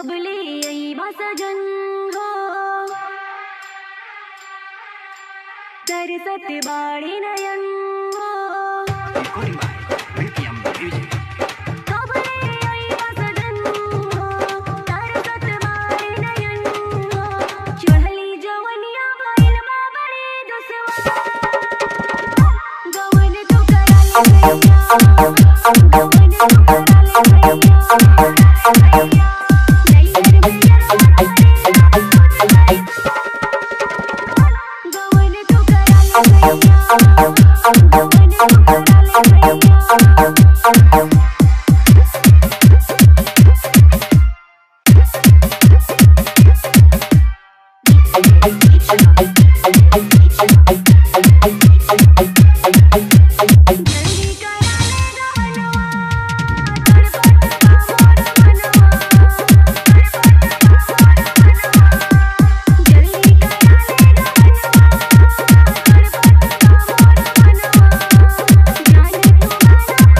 कबले आई सजन हो तरसत बाड़ी नयन हो कबले आई सजन हो तरसत बाड़ी नयन हो चढ़ली जवनिया भइल बा बड़ी दुश्वार गवन तो करा ले भैया गवन तो करा ले भैया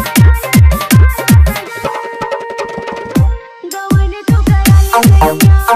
Yeah.